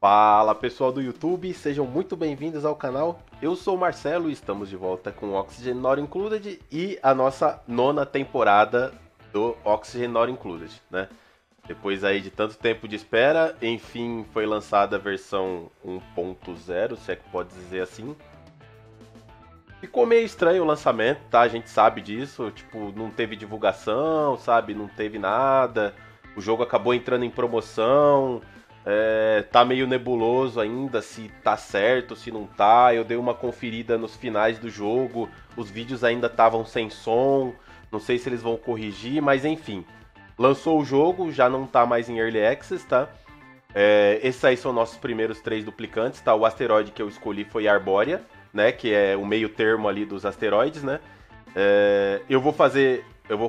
Fala pessoal do YouTube, sejam muito bem-vindos ao canal. Eu sou o Marcelo e estamos de volta com Oxygen Not Included e a nossa nona temporada do Oxygen Not Included, né? Depois aí de tanto tempo de espera, enfim foi lançada a versão 1.0, se é que pode dizer assim. Ficou meio estranho o lançamento, tá? A gente sabe disso, tipo, não teve divulgação, sabe? Não teve nada. O jogo acabou entrando em promoção. Tá meio nebuloso ainda se tá certo, se não tá. Eu dei uma conferida nos finais do jogo, os vídeos ainda estavam sem som. Não sei se eles vão corrigir, mas enfim. Lançou o jogo, já não tá mais em Early Access, tá? Esses aí são nossos primeiros 3 duplicantes, tá? O asteroide que eu escolhi foi Arbórea, né? Que é o meio termo ali dos asteroides, né? Eu vou fazer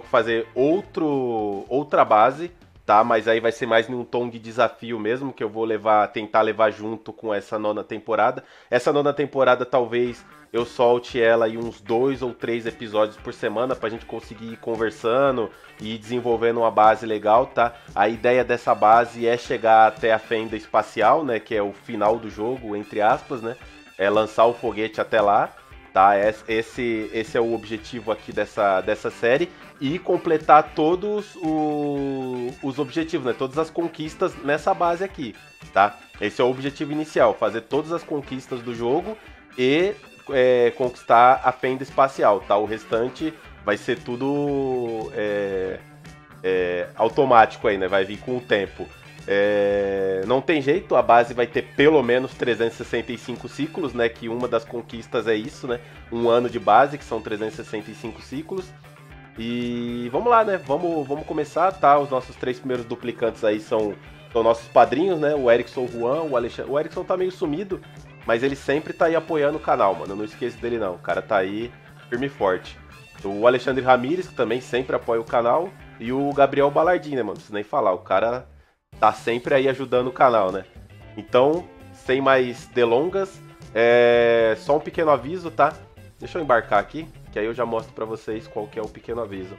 outra base, tá? Mas aí vai ser mais num tom de desafio mesmo, que eu vou tentar levar junto com essa nona temporada. Essa nona temporada talvez eu solte ela aí uns 2 ou 3 episódios por semana pra gente conseguir ir conversando e ir desenvolvendo uma base legal, tá? A ideia dessa base é chegar até a fenda espacial, né? Que é o final do jogo, entre aspas, né? É lançar o foguete até lá. Tá, esse é o objetivo aqui dessa série e completar todos os objetivos, né? Todas as conquistas nessa base aqui, tá? Esse é o objetivo inicial, fazer todas as conquistas do jogo e conquistar a fenda espacial, tá? O restante vai ser tudo automático aí, né? Vai vir com o tempo. Não tem jeito, a base vai ter pelo menos 365 ciclos, né? Que uma das conquistas é isso, né? Um ano de base, que são 365 ciclos. E vamos lá, né? Vamos começar, tá? Os nossos 3 primeiros duplicantes aí são nossos padrinhos, né? O Erickson, o Juan, o Alexandre. O Erickson tá meio sumido, mas ele sempre tá aí apoiando o canal, mano. Não esqueça dele não, o cara tá aí firme e forte. O Alexandre Ramírez, que também sempre apoia o canal. E o Gabriel Balardim, né, mano? Não preciso nem falar, o cara tá sempre aí ajudando o canal, né? Então, sem mais delongas, só um pequeno aviso, tá? Deixa eu embarcar aqui, que aí eu já mostro pra vocês qual que é o pequeno aviso.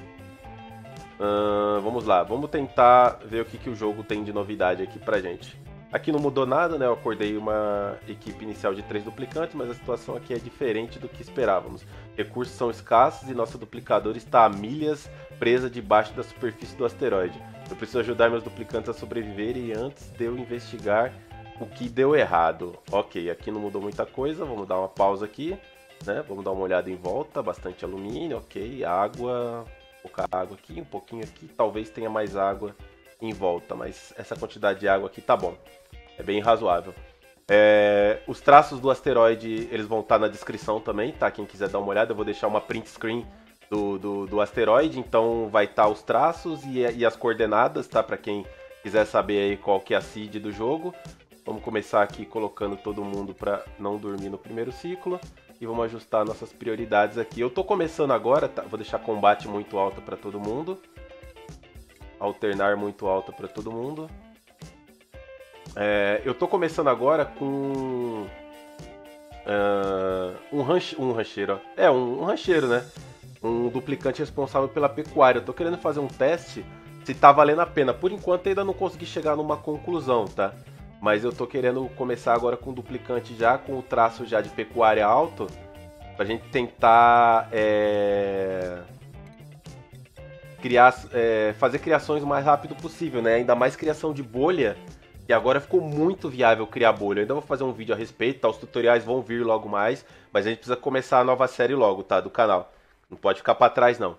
Vamos lá, vamos tentar ver o que o jogo tem de novidade aqui pra gente. Aqui não mudou nada, né? Eu acordei uma equipe inicial de 3 duplicantes, mas a situação aqui é diferente do que esperávamos. Recursos são escassos e nossa duplicadora está a milhas presa debaixo da superfície do asteroide. Eu preciso ajudar meus duplicantes a sobreviverem antes de eu investigar o que deu errado. Ok, aqui não mudou muita coisa, vamos dar uma pausa aqui, né? Vamos dar uma olhada em volta, bastante alumínio, ok, água, pouca água aqui, um pouquinho aqui, talvez tenha mais água em volta, mas essa quantidade de água aqui tá bom, é bem razoável. Os traços do asteroide, eles vão estar na descrição também, tá? Quem quiser dar uma olhada, eu vou deixar uma print screen do asteroide, então vai estar os traços e as coordenadas, tá? Para quem quiser saber aí qual que é a seed do jogo. Vamos começar aqui colocando todo mundo para não dormir no primeiro ciclo e vamos ajustar nossas prioridades aqui. Eu tô começando agora, tá? Vou deixar combate muito alto para todo mundo, alternar muito alto para todo mundo. Eu tô começando agora com um rancheiro, ó. Um rancheiro, né? Um duplicante responsável pela pecuária. Eu tô querendo fazer um teste se tá valendo a pena. Por enquanto ainda não consegui chegar numa conclusão, tá? Mas eu tô querendo começar agora com um duplicante já, com o traço já de pecuária alto, pra gente tentar fazer criações o mais rápido possível, né? Ainda mais criação de bolha, e agora ficou muito viável criar bolha. Eu ainda vou fazer um vídeo a respeito, tá? Os tutoriais vão vir logo mais, mas a gente precisa começar a nova série logo, tá? Do canal. Não pode ficar pra trás, não.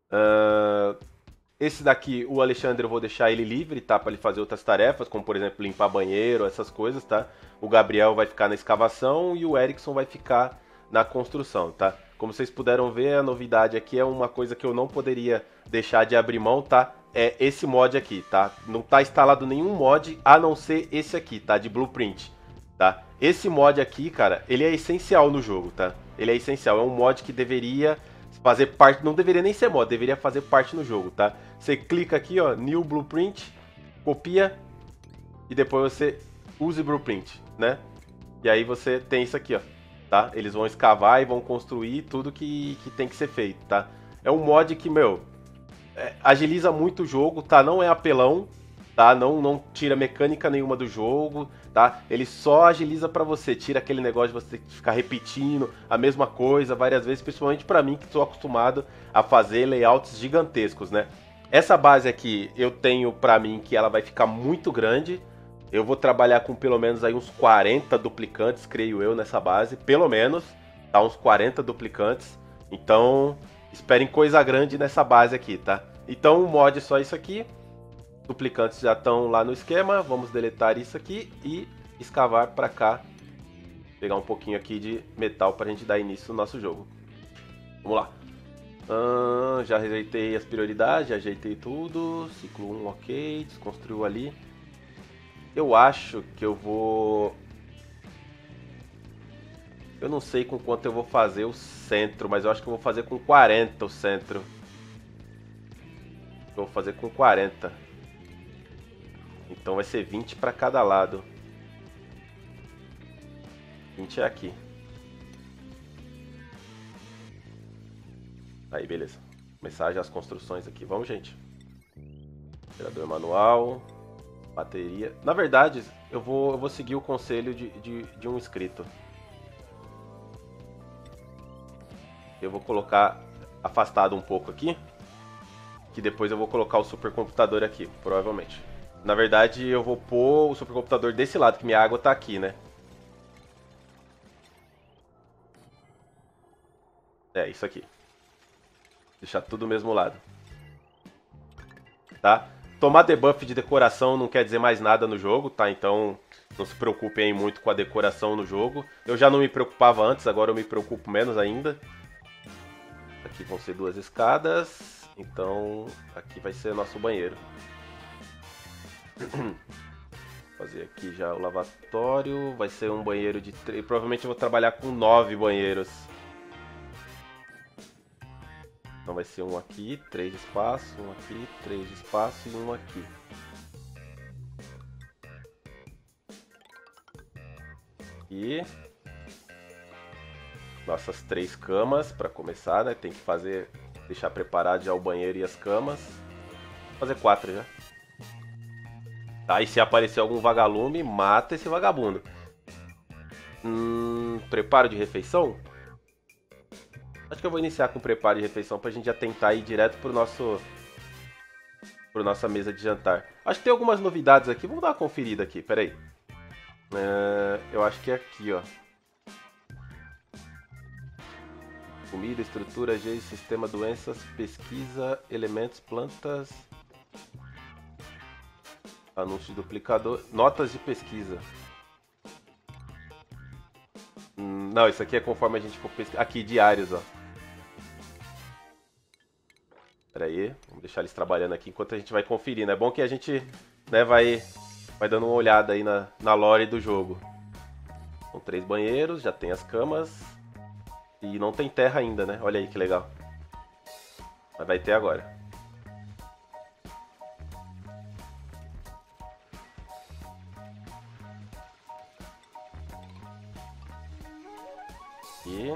Esse daqui, o Alexandre, eu vou deixar ele livre, tá? Pra ele fazer outras tarefas, como por exemplo limpar banheiro, essas coisas, tá? O Gabriel vai ficar na escavação e o Erickson vai ficar na construção, tá? Como vocês puderam ver, a novidade aqui é uma coisa que eu não poderia deixar de abrir mão, tá? É esse mod aqui, tá? Não tá instalado nenhum mod a não ser esse aqui, tá? De Blueprint, tá? Esse mod aqui, cara, ele é essencial no jogo, tá? Ele é essencial, é um mod que deveria fazer parte, não deveria nem ser mod, deveria fazer parte no jogo, tá? Você clica aqui, ó, New Blueprint, copia e depois você use Blueprint, né? E aí você tem isso aqui, ó, tá? Eles vão escavar e vão construir tudo que tem que ser feito, tá? É um mod que, meu, agiliza muito o jogo, tá? Não é apelão, tá? Não tira mecânica nenhuma do jogo, tá? Ele só agiliza pra você, tira aquele negócio de você ter que ficar repetindo a mesma coisa várias vezes, principalmente pra mim que estou acostumado a fazer layouts gigantescos, né? Essa base aqui eu tenho pra mim que ela vai ficar muito grande. Eu vou trabalhar com pelo menos aí uns 40 duplicantes, creio eu, nessa base, pelo menos, tá? Uns 40 duplicantes. Então, esperem coisa grande nessa base aqui, tá? Então, o mod é só isso aqui. Duplicantes já estão lá no esquema. Vamos deletar isso aqui e escavar para cá. Pegar um pouquinho aqui de metal para a gente dar início no nosso jogo. Vamos lá. Já rejeitei as prioridades, já ajeitei tudo. Ciclo 1, ok. Desconstruiu ali. Eu acho que eu vou... Eu não sei com quanto eu vou fazer o centro, mas eu acho que eu vou fazer com 40 o centro. Eu vou fazer com 40. Então vai ser 20 para cada lado. 20 é aqui. Aí, beleza. Começar já as construções aqui. Vamos, gente. Gerador manual. Bateria. Na verdade, eu vou seguir o conselho de um inscrito. Eu vou colocar afastado um pouco aqui. Que depois eu vou colocar o supercomputador aqui, provavelmente. Na verdade, eu vou pôr o supercomputador desse lado, que minha água tá aqui, né? É, isso aqui. Deixar tudo do mesmo lado. Tá? Tomar debuff de decoração não quer dizer mais nada no jogo, tá? Então, não se preocupem muito com a decoração no jogo. Eu já não me preocupava antes, agora eu me preocupo menos ainda. Aqui vão ser 2 escadas. Então, aqui vai ser nosso banheiro. Fazer aqui já o lavatório. Vai ser um banheiro de 3. Provavelmente eu vou trabalhar com 9 banheiros. Então vai ser um aqui, 3 espaços, um aqui, 3 espaços e um aqui. E nossas 3 camas para começar, né? Tem que fazer, deixar preparado já o banheiro e as camas. Vou fazer 4 já. Tá, e se aparecer algum vagalume, mata esse vagabundo. Preparo de refeição? Acho que eu vou iniciar com preparo de refeição pra gente já tentar ir direto pro nossa mesa de jantar. Acho que tem algumas novidades aqui, vamos dar uma conferida aqui, peraí. Eu acho que é aqui, ó. Comida, estrutura, G, sistema, doenças, pesquisa, elementos, plantas... Anúncio de duplicador. Notas de pesquisa. Não, isso aqui é conforme a gente for pesquisar. Aqui, diários, ó. Pera aí, vamos deixar eles trabalhando aqui enquanto a gente vai conferindo. É bom que a gente, né, vai dando uma olhada aí na lore do jogo. São 3 banheiros, já tem as camas. E não tem terra ainda, né? Olha aí que legal. Mas vai ter agora. Aqui.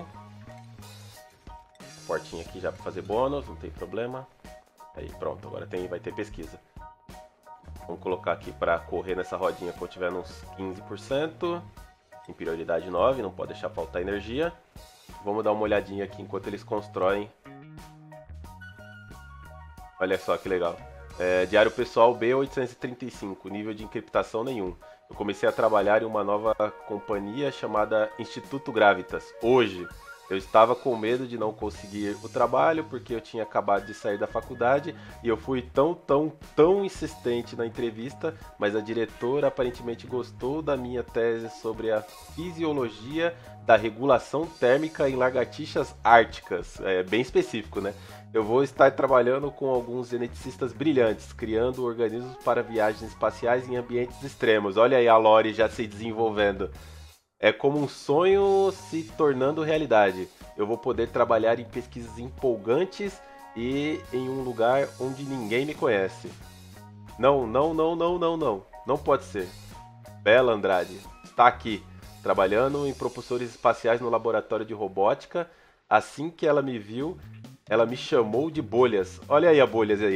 Portinha aqui já para fazer bônus, não tem problema. Aí pronto, agora vai ter pesquisa. Vamos colocar aqui para correr nessa rodinha quando tiver uns 15%. Em prioridade 9, não pode deixar faltar energia. Vamos dar uma olhadinha aqui enquanto eles constroem. Olha só que legal. Diário pessoal B835, nível de encriptação nenhum. Eu comecei a trabalhar em uma nova companhia chamada Instituto Gravitas. Hoje, eu estava com medo de não conseguir o trabalho porque eu tinha acabado de sair da faculdade e eu fui tão insistente na entrevista, mas a diretora aparentemente gostou da minha tese sobre a fisiologia da regulação térmica em lagartixas árticas. É bem específico, né? Eu vou estar trabalhando com alguns geneticistas brilhantes, criando organismos para viagens espaciais em ambientes extremos. Olha aí a lore já se desenvolvendo. É como um sonho se tornando realidade. Eu vou poder trabalhar em pesquisas empolgantes e em um lugar onde ninguém me conhece. Não. Não pode ser. Bela Andrade está aqui, trabalhando em propulsores espaciais no laboratório de robótica. Assim que ela me viu, ela me chamou de Bolhas. Olha aí a Bolhas aí, ó.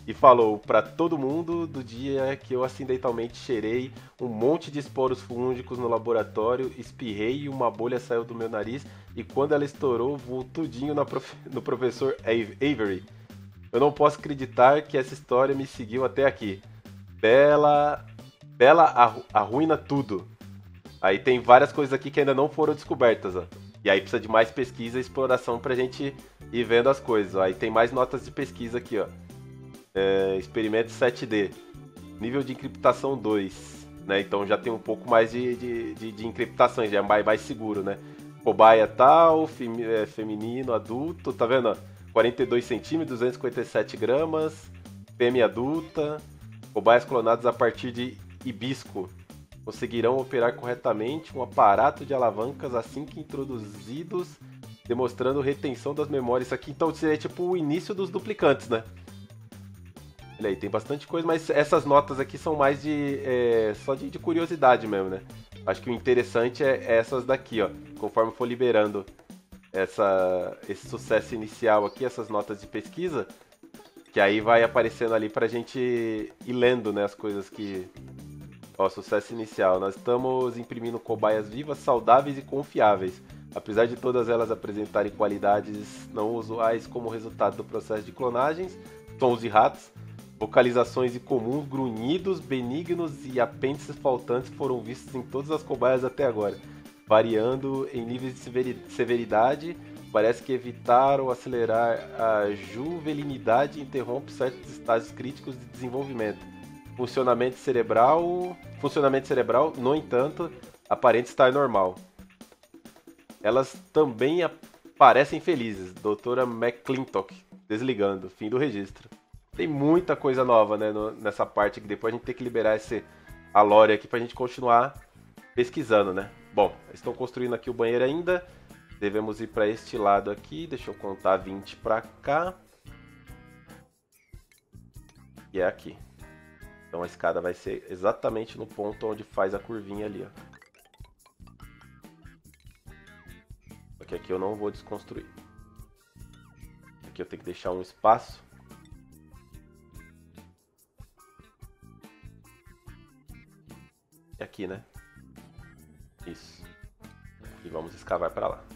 e falou pra todo mundo do dia que eu acidentalmente cheirei um monte de esporos fúngicos no laboratório, espirrei e uma bolha saiu do meu nariz e quando ela estourou, voou tudinho no professor Avery. Eu não posso acreditar que essa história me seguiu até aqui. Bela, arruina tudo. Aí tem várias coisas aqui que ainda não foram descobertas, ó. E aí precisa de mais pesquisa e exploração pra gente ir vendo as coisas. Ó. Aí tem mais notas de pesquisa aqui, ó. Experimento 7D. Nível de encriptação 2. Né? Então já tem um pouco mais de encriptação, já é mais seguro, né? Cobaia tal, feminino, adulto, tá vendo? Ó? 42 centímetros, 257 gramas. Fêmea adulta. Cobaias clonados a partir de hibisco conseguirão operar corretamente um aparato de alavancas assim que introduzidos, demonstrando retenção das memórias. Isso aqui então seria tipo o início dos duplicantes, né? Olha aí, tem bastante coisa, mas essas notas aqui são mais só de curiosidade mesmo, né? Acho que o interessante é essas daqui, ó. Conforme for liberando esse sucesso inicial aqui, essas notas de pesquisa, que aí vai aparecendo ali pra gente ir lendo, né, as coisas que... Ó, sucesso inicial. Nós estamos imprimindo cobaias vivas, saudáveis e confiáveis. Apesar de todas elas apresentarem qualidades não usuais como resultado do processo de clonagens, sons e ratos, vocalizações incomuns, grunhidos, benignos e apêndices faltantes foram vistos em todas as cobaias até agora, variando em níveis de severidade. Parece que evitar ou acelerar a juvelinidade interrompe certos estágios críticos de desenvolvimento. Funcionamento cerebral, no entanto, aparenta estar normal. Elas também parecem felizes. Doutora McClintock, desligando, fim do registro. Tem muita coisa nova, né, nessa parte que depois a gente tem que liberar a lore aqui pra gente continuar pesquisando, né? Bom, estão construindo aqui o banheiro ainda. Devemos ir para este lado aqui. Deixa eu contar 20 para cá. E é aqui. Então a escada vai ser exatamente no ponto onde faz a curvinha ali, ó. Porque aqui eu não vou desconstruir. Aqui eu tenho que deixar um espaço. E aqui, né? Isso. E vamos escavar para lá.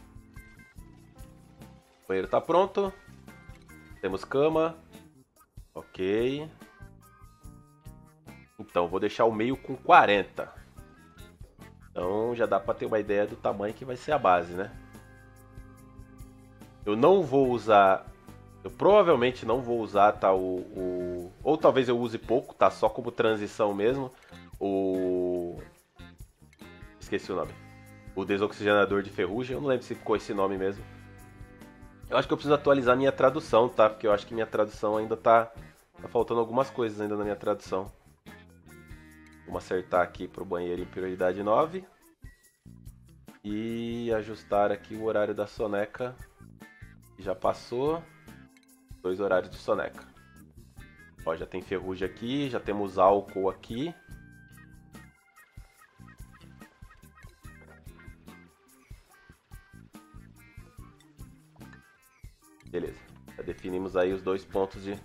O banheiro tá pronto. Temos cama. Ok. Então, vou deixar o meio com 40. Então, já dá para ter uma ideia do tamanho que vai ser a base, né? Eu não vou usar... Eu provavelmente não vou usar, tá, ou talvez eu use pouco, tá? Só como transição mesmo. Esqueci o nome. O desoxigenador de ferrugem. Eu não lembro se ficou esse nome mesmo. Eu acho que eu preciso atualizar minha tradução, tá? Porque eu acho que minha tradução ainda tá faltando algumas coisas ainda na minha tradução. Vamos acertar aqui para o banheiro em prioridade 9. E ajustar aqui o horário da soneca. Já passou. 2 horários de soneca. Ó, já tem ferrugem aqui, já temos álcool aqui. Beleza. Já definimos aí os 2 pontos de...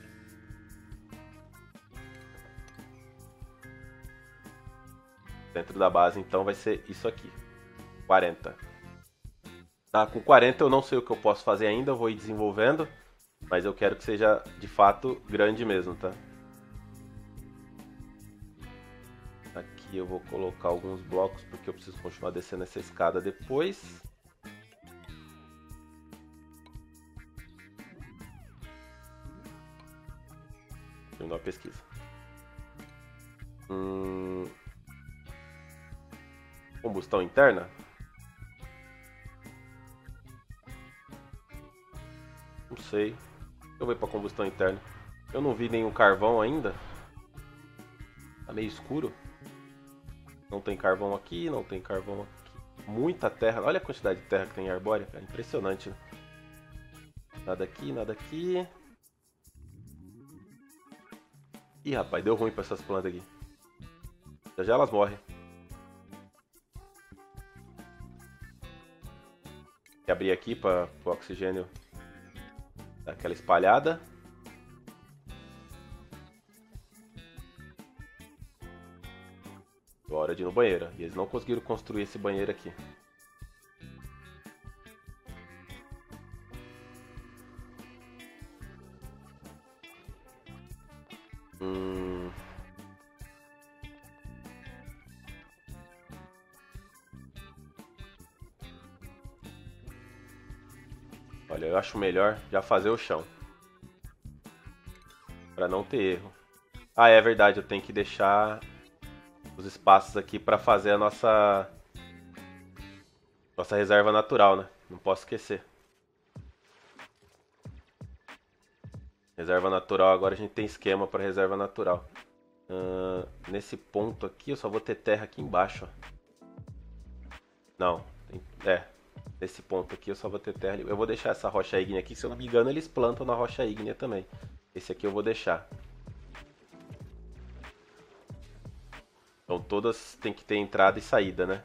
Dentro da base, então, vai ser isso aqui. 40. Tá, com 40 eu não sei o que eu posso fazer ainda, eu vou ir desenvolvendo. Mas eu quero que seja, de fato, grande mesmo, tá? Aqui eu vou colocar alguns blocos, porque eu preciso continuar descendo essa escada depois. Terminou a pesquisa. Combustão interna? Não sei. Eu vou para combustão interna. Eu não vi nenhum carvão ainda. Tá meio escuro. Não tem carvão aqui, não tem carvão aqui. Muita terra. Olha a quantidade de terra que tem em Arbórea. É impressionante, né? Nada aqui, nada aqui. Ih, rapaz, deu ruim para essas plantas aqui. Já já elas morrem. Tem que abrir aqui para o oxigênio dar aquela espalhada. pode ir no banheiro. E eles não conseguiram construir esse banheiro aqui. Olha, eu acho melhor já fazer o chão. Pra não ter erro. Ah, é verdade, eu tenho que deixar os espaços aqui pra fazer a nossa reserva natural, né? Não posso esquecer. Reserva natural, agora a gente tem esquema para reserva natural. Nesse ponto aqui eu só vou ter terra aqui embaixo. Ó. Não, nesse ponto aqui eu só vou ter terra. Eu vou deixar essa rocha ígnea aqui, se eu não me engano eles plantam na rocha ígnea também. Esse aqui eu vou deixar. Então todas tem que ter entrada e saída, né?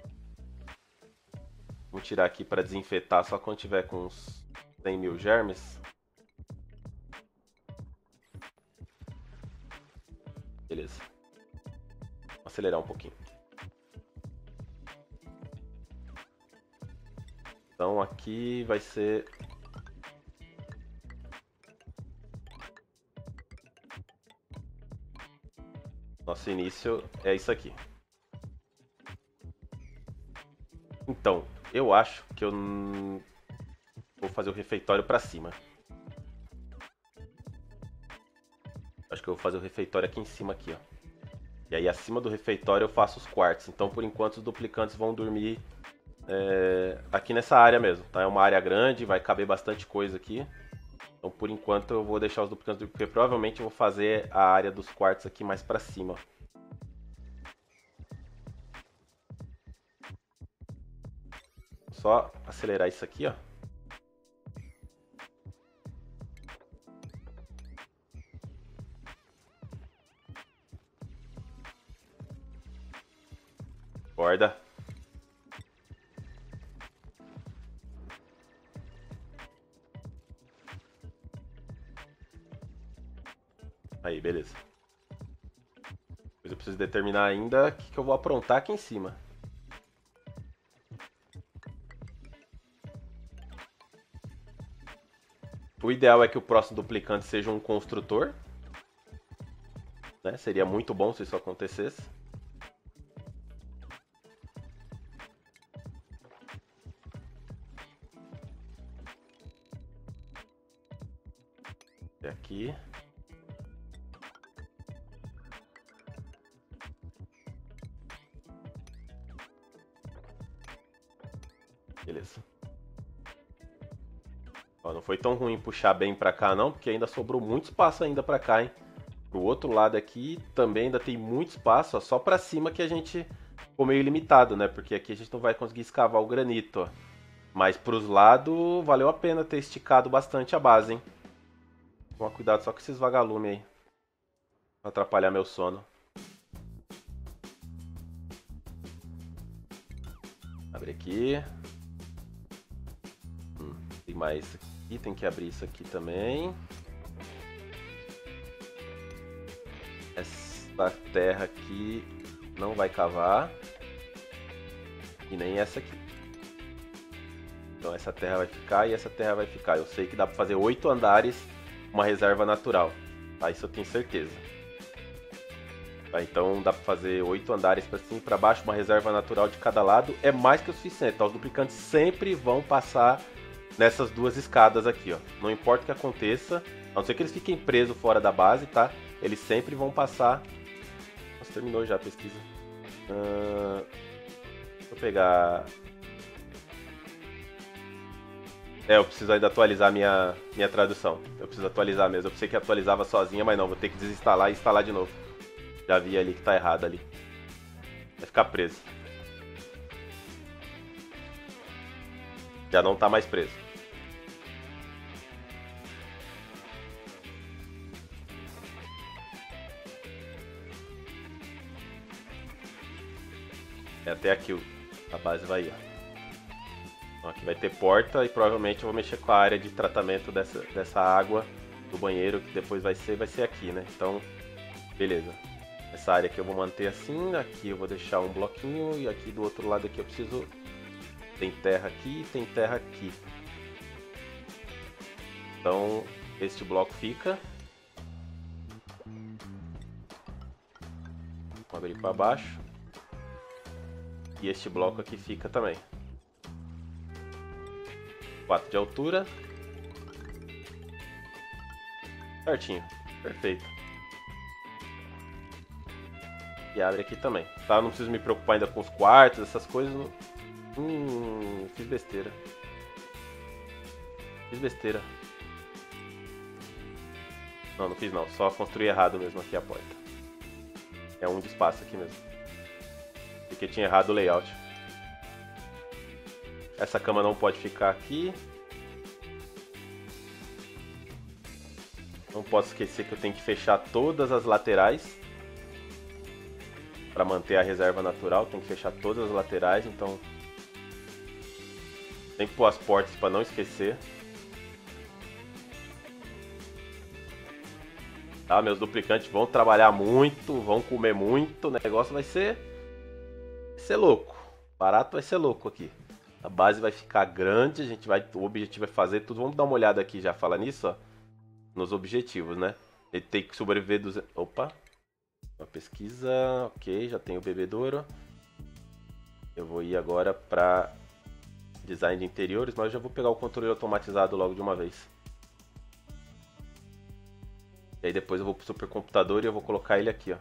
Vamos tirar aqui para desinfetar só quando tiver com uns 100 mil germes. Beleza. Vou acelerar um pouquinho. Então aqui vai ser... Nosso início é isso aqui. Então, eu acho que eu vou fazer o refeitório para cima. Acho que eu vou fazer o refeitório aqui em cima aqui, ó. E aí acima do refeitório eu faço os quartos. Então por enquanto os duplicantes vão dormir aqui nessa área mesmo, tá? É uma área grande, vai caber bastante coisa aqui. Então por enquanto eu vou deixar os duplicantes dormir, porque provavelmente eu vou fazer a área dos quartos aqui mais pra cima, ó. Só acelerar isso aqui, ó. Acorda. Aí, beleza. Depois eu preciso determinar ainda o que eu vou aprontar aqui em cima. O ideal é que o próximo duplicante seja um construtor, né? Seria muito bom se isso acontecesse. E aqui. Beleza. Ó, não foi tão ruim puxar bem pra cá não, porque ainda sobrou muito espaço ainda pra cá, hein? Pro outro lado aqui também ainda tem muito espaço, ó, só pra cima que a gente ficou meio limitado, né? Porque aqui a gente não vai conseguir escavar o granito, ó. Mas pros lados valeu a pena ter esticado bastante a base, hein? Toma cuidado só com esses vagalumes aí, pra atrapalhar meu sono. Abre aqui. Tem mais aqui, tem que abrir isso aqui também. Essa terra aqui não vai cavar. E nem essa aqui. Então essa terra vai ficar e essa terra vai ficar. Eu sei que dá pra fazer 8 andares, uma reserva natural. Tá? Isso eu tenho certeza. Tá? Então dá pra fazer 8 andares pra cima e pra baixo, uma reserva natural de cada lado. É mais que o suficiente. Tá? Os duplicantes sempre vão passar nessas duas escadas aqui, ó. Não importa o que aconteça, a não ser que eles fiquem presos fora da base, tá? Eles sempre vão passar... Nossa, terminou já a pesquisa. Deixa eu pegar... eu preciso ainda atualizar minha tradução. Eu preciso atualizar mesmo. Eu pensei que atualizava sozinha, mas não. Vou ter que desinstalar e instalar de novo. Já vi ali que tá errado ali. Vai ficar preso. Já não tá mais preso. Até aqui a base vai ir, ó. Então aqui vai ter porta e provavelmente eu vou mexer com a área de tratamento dessa água do banheiro, que depois vai ser aqui, né? Então, beleza. Essa área aqui eu vou manter assim, aqui eu vou deixar um bloquinho e aqui do outro lado aqui eu preciso... Tem terra aqui e tem terra aqui. Então, este bloco fica. Vou abrir para baixo. E este bloco aqui fica também. 4 de altura. Certinho, perfeito. E abre aqui também, tá? Não preciso me preocupar ainda com os quartos, essas coisas. Fiz besteira. Fiz besteira. Não, não fiz não. Só construí errado mesmo aqui a porta. É um de espaço aqui mesmo. Porque tinha errado o layout. Essa cama não pode ficar aqui. Não posso esquecer que eu tenho que fechar todas as laterais. Para manter a reserva natural, tem que fechar todas as laterais, então tem que pôr as portas para não esquecer. Tá, meus duplicantes vão trabalhar muito, vão comer muito, o negócio vai ser louco. Barato vai ser louco aqui. A base vai ficar grande, o objetivo é fazer tudo. Vamos dar uma olhada aqui já, fala nisso, ó, nos objetivos, né? Ele tem que sobreviver dos... Opa! Uma pesquisa, ok, já tenho o bebedouro. Eu vou ir agora para design de interiores, mas eu já vou pegar o controle automatizado logo de uma vez. E aí depois eu vou para o supercomputador e eu vou colocar ele aqui, ó.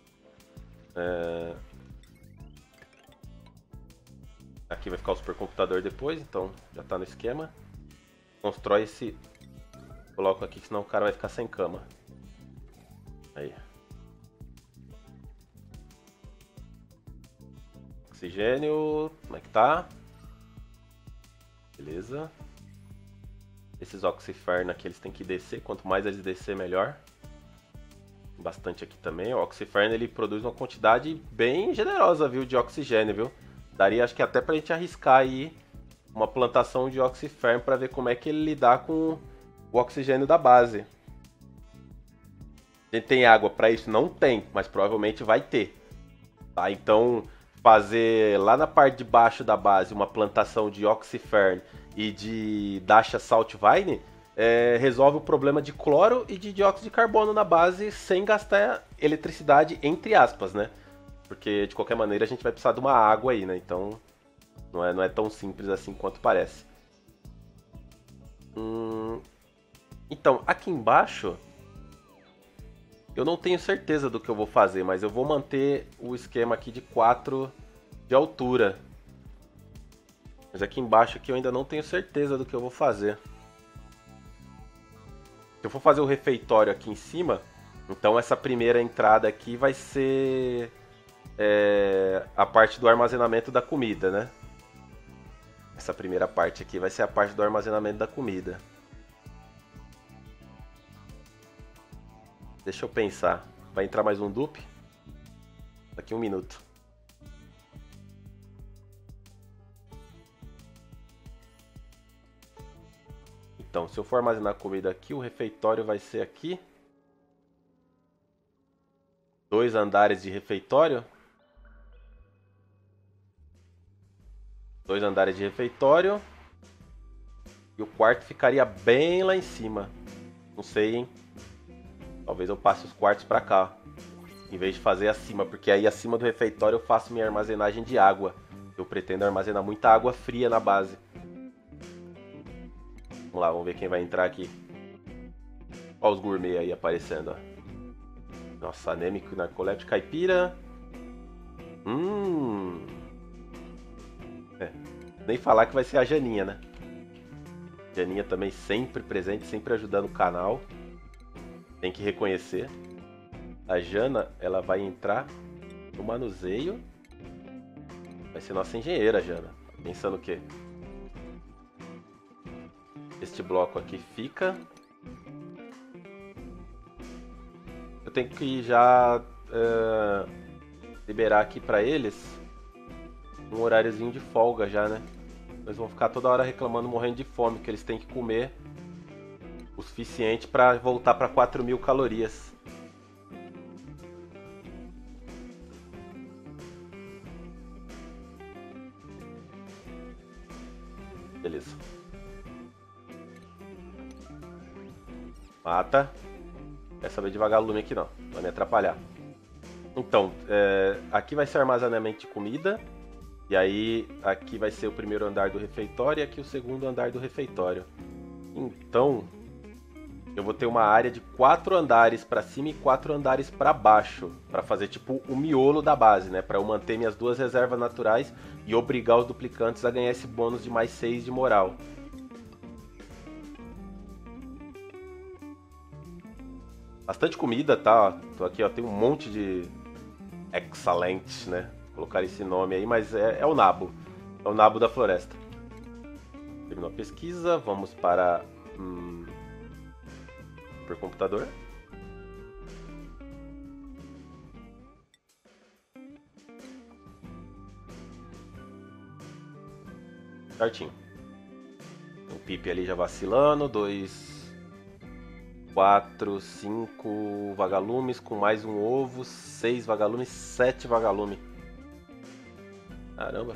Aqui vai ficar o supercomputador depois, então já está no esquema. Constrói esse... Coloco aqui, senão o cara vai ficar sem cama. Aí. Oxigênio, como é que tá? Beleza. Esses Oxyfern aqui eles têm que descer, quanto mais eles descer melhor. Bastante aqui também. O Oxyfern ele produz uma quantidade bem generosa, viu, de oxigênio, viu? Daria acho que até pra gente arriscar aí uma plantação de Oxyfern para ver como é que ele lidar com o oxigênio da base. A gente tem água para isso? Não tem, mas provavelmente vai ter. Tá, então... fazer lá na parte de baixo da base uma plantação de Oxyfern e de Dacia Saltvine resolve o problema de cloro e de dióxido de carbono na base sem gastar eletricidade, entre aspas, né? Porque de qualquer maneira a gente vai precisar de uma água aí, né? Então não é tão simples assim quanto parece. Então, aqui embaixo eu não tenho certeza do que eu vou fazer, mas eu vou manter o esquema aqui de 4 de altura. Mas aqui embaixo aqui eu ainda não tenho certeza do que eu vou fazer. Se eu for fazer o refeitório aqui em cima, então essa primeira entrada aqui vai ser a parte do armazenamento da comida, né? Essa primeira parte aqui vai ser a parte do armazenamento da comida. Deixa eu pensar. Vai entrar mais um dupe? Daqui 1 minuto. Então, se eu for armazenar comida aqui, o refeitório vai ser aqui. 2 andares de refeitório. 2 andares de refeitório. E o quarto ficaria bem lá em cima. Não sei, hein? Talvez eu passe os quartos pra cá, em vez de fazer acima, porque aí acima do refeitório eu faço minha armazenagem de água. Eu pretendo armazenar muita água fria na base. Vamos lá, vamos ver quem vai entrar aqui. Olha os gourmet aí aparecendo, ó. Nossa, anêmico, narcoléptico, caipira. Nem falar que vai ser a Janinha, né? Janinha também sempre presente, sempre ajudando o canal. Tem que reconhecer. A Jana, ela vai entrar no manuseio. Vai ser nossa engenheira, Jana. Pensando o quê? Este bloco aqui fica. Eu tenho que já liberar aqui pra eles um horáriozinho de folga já, né? Eles vão ficar toda hora reclamando, morrendo de fome, que eles têm que comer o suficiente para voltar para 4.000 calorias. Beleza. Mata. Quer saber de vagalume aqui não. Vai me atrapalhar. Então, aqui vai ser armazenamento de comida. E aí, aqui vai ser o primeiro andar do refeitório e aqui o segundo andar do refeitório. Então, eu vou ter uma área de 4 andares para cima e 4 andares para baixo. Para fazer tipo o miolo da base, né? Para eu manter minhas 2 reservas naturais e obrigar os duplicantes a ganhar esse bônus de mais 6 de moral. Bastante comida, tá? Tô aqui, ó, tem um monte de excelentes, né? Vou colocar esse nome aí, mas é o nabo. É o nabo da floresta. Terminou a pesquisa, vamos para supercomputador. Certinho. O Pipe ali já vacilando, 2, 4, 5 vagalumes com mais um ovo, 6 vagalumes, 7 vagalumes. Caramba.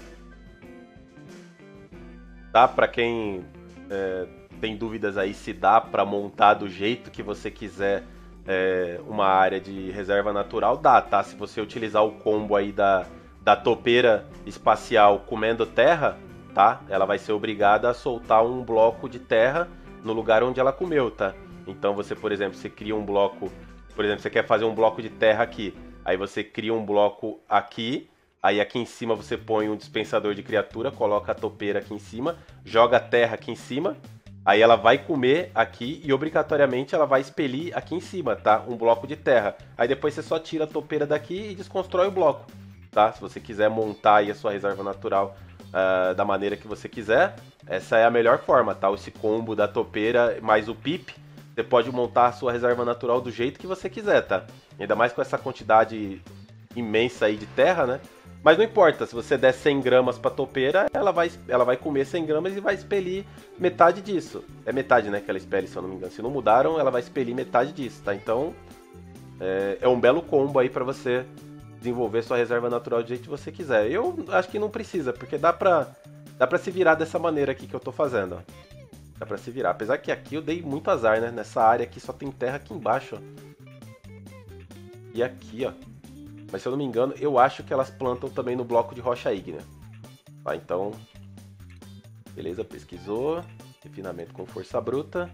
Dá pra quem tem dúvidas aí se dá pra montar do jeito que você quiser uma área de reserva natural, dá, tá? Se você utilizar o combo aí da topeira espacial comendo terra, tá? Ela vai ser obrigada a soltar um bloco de terra no lugar onde ela comeu, tá? Então você, por exemplo, você cria um bloco, por exemplo, você quer fazer um bloco de terra aqui, aí você cria um bloco aqui, aí aqui em cima você põe um dispensador de criatura, coloca a topeira aqui em cima, joga a terra aqui em cima, aí ela vai comer aqui e obrigatoriamente ela vai expelir aqui em cima, tá? Um bloco de terra. Aí depois você só tira a topeira daqui e desconstrói o bloco, tá? Se você quiser montar aí a sua reserva natural da maneira que você quiser, essa é a melhor forma, tá? Esse combo da topeira mais o pip, você pode montar a sua reserva natural do jeito que você quiser, tá? Ainda mais com essa quantidade imensa aí de terra, né? Mas não importa, se você der 100 gramas pra topeira, ela vai comer 100 gramas e vai expelir metade disso. É metade, né, que ela expele, se eu não me engano. Se não mudaram, ela vai expelir metade disso, tá? Então, é um belo combo aí pra você desenvolver sua reserva natural do jeito que você quiser. Eu acho que não precisa, porque dá pra se virar dessa maneira aqui que eu tô fazendo, ó. Dá pra se virar. Apesar que aqui eu dei muito azar, né? Nessa área aqui só tem terra aqui embaixo, ó. E aqui, ó. Mas se eu não me engano, eu acho que elas plantam também no bloco de rocha ígnea. Tá, então... Beleza, pesquisou. Refinamento com força bruta.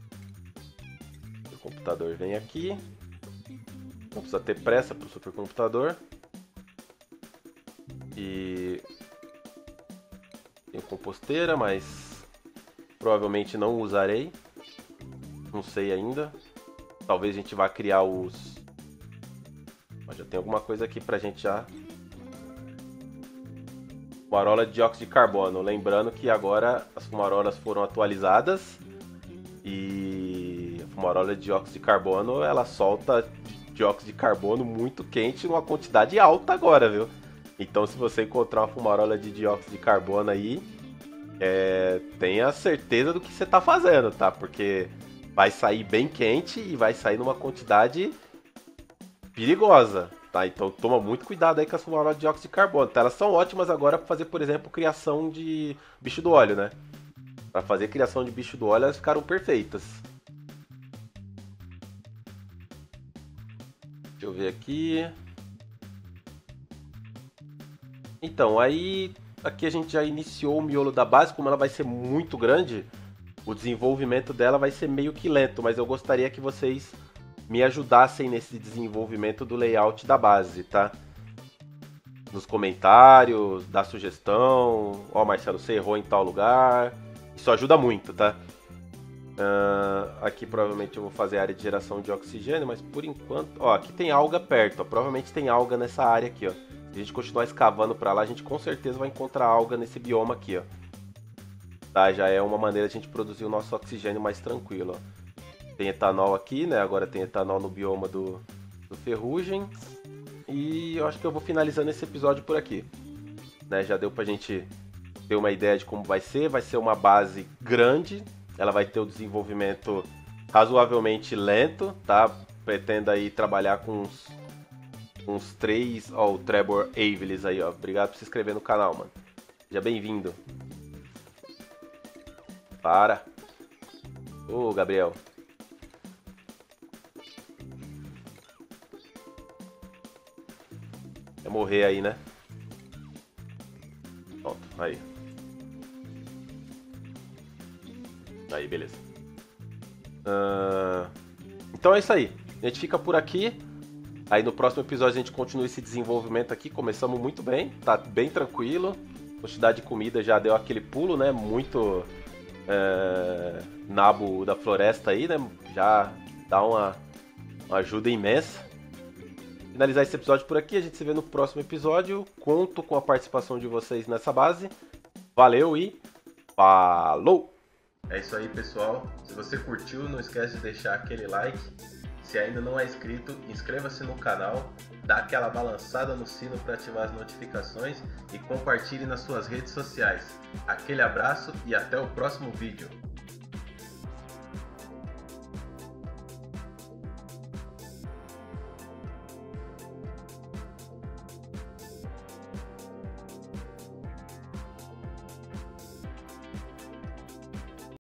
O computador vem aqui. Não precisa ter pressa pro supercomputador. E... Tem composteira, mas... Provavelmente não usarei. Não sei ainda. Talvez a gente vá criar os... Mas já tem alguma coisa aqui pra gente já. Fumarola de dióxido de carbono. Lembrando que agora as fumarolas foram atualizadas. E a fumarola de dióxido de carbono, ela solta dióxido de carbono muito quente numa quantidade alta agora, viu? Então se você encontrar uma fumarola de dióxido de carbono aí, tenha certeza do que você tá fazendo, tá? Porque vai sair bem quente e vai sair numa quantidade perigosa, tá? Então toma muito cuidado aí com as fumarolas de dióxido de carbono, tá? Elas são ótimas agora para fazer, por exemplo, criação de bicho do óleo, né? Para fazer criação de bicho do óleo, elas ficaram perfeitas. Deixa eu ver aqui. Então, aí aqui a gente já iniciou o miolo da base, como ela vai ser muito grande, o desenvolvimento dela vai ser meio que lento, mas eu gostaria que vocês me ajudassem nesse desenvolvimento do layout da base, tá? Nos comentários, dá sugestão, ó, Marcelo, você errou em tal lugar, isso ajuda muito, tá? Aqui provavelmente eu vou fazer a área de geração de oxigênio, mas por enquanto, ó, aqui tem alga perto, ó, provavelmente tem alga nessa área aqui, ó. Se a gente continuar escavando pra lá, a gente com certeza vai encontrar alga nesse bioma aqui, ó. Tá, já é uma maneira de a gente produzir o nosso oxigênio mais tranquilo, ó. Tem etanol aqui, né? Agora tem etanol no bioma do ferrugem. E eu acho que eu vou finalizando esse episódio por aqui, né? Já deu pra gente ter uma ideia de como vai ser. Vai ser uma base grande. Ela vai ter o desenvolvimento razoavelmente lento, tá? Pretendo aí trabalhar com uns 3... Ó, o Trevor Avelis aí, ó. Obrigado por se inscrever no canal, mano. Seja bem-vindo. Para. Ô, Gabriel. Quer morrer aí, né? Pronto, aí. Aí, beleza. Então é isso aí. A gente fica por aqui. Aí no próximo episódio a gente continua esse desenvolvimento aqui. Começamos muito bem, tá bem tranquilo. A quantidade de comida já deu aquele pulo, né? Muito nabo da floresta aí, né? Já dá uma ajuda imensa. Finalizar esse episódio por aqui. A gente se vê no próximo episódio. Conto com a participação de vocês nessa base. Valeu e falou! É isso aí, pessoal. Se você curtiu, não esquece de deixar aquele like. Se ainda não é inscrito, inscreva-se no canal, dá aquela balançada no sino para ativar as notificações e compartilhe nas suas redes sociais. Aquele abraço e até o próximo vídeo.